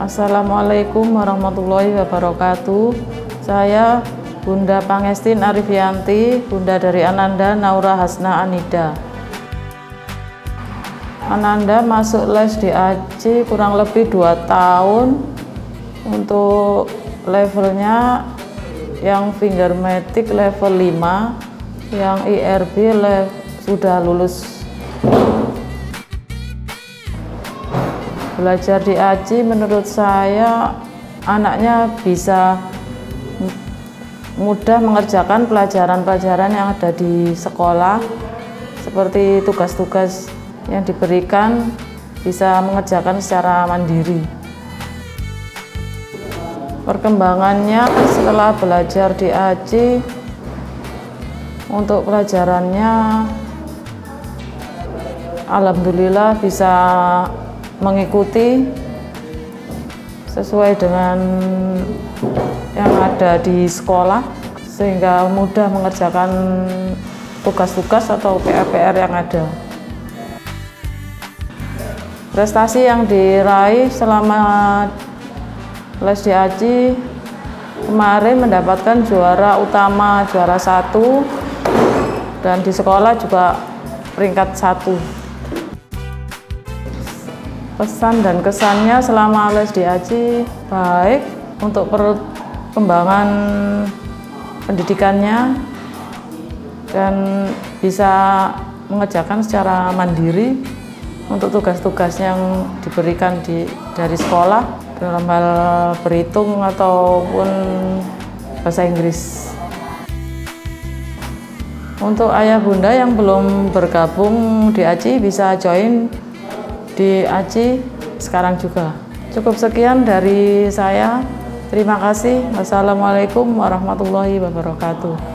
Assalamualaikum warahmatullahi wabarakatuh. Saya Bunda Pangestin Arifianti, Bunda dari Ananda Naura Hasna Anida. Ananda masuk les di AJI kurang lebih 2 tahun. Untuk levelnya yang fingermatic level 5, yang IRB sudah lulus. Belajar di AJI menurut saya anaknya bisa mudah mengerjakan pelajaran-pelajaran yang ada di sekolah, seperti tugas-tugas yang diberikan bisa mengerjakan secara mandiri. Perkembangannya setelah belajar di AJI, untuk pelajarannya alhamdulillah bisa mengikuti sesuai dengan yang ada di sekolah, sehingga mudah mengerjakan tugas-tugas atau PR-PR yang ada. Prestasi yang diraih selama les di AJI kemarin mendapatkan juara utama, juara 1, dan di sekolah juga peringkat 1. Pesan dan kesannya selama les di AJI baik untuk perkembangan pendidikannya dan bisa mengerjakan secara mandiri untuk tugas-tugas yang diberikan dari sekolah dalam hal berhitung ataupun bahasa Inggris. Untuk ayah bunda yang belum bergabung di AJI bisa join di AJI sekarang juga. Cukup sekian dari saya. Terima kasih. Wassalamualaikum warahmatullahi wabarakatuh.